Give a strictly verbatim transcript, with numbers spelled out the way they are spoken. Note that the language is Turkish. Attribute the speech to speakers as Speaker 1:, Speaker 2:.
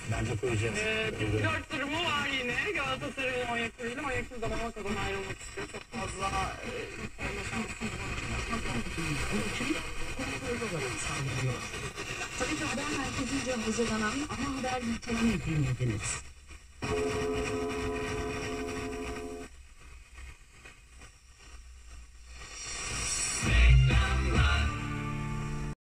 Speaker 1: Bence koyacağız.
Speaker 2: Ee, dört durumu var yine. Galatasaray'ın Onyekuru'yla. Onyekuru da Monaco'dan ayrılmak istiyor. Çok fazla e, forma şansını
Speaker 3: Tabii ki haber merkezince hazırlanan ana haber bültenini dinlediniz.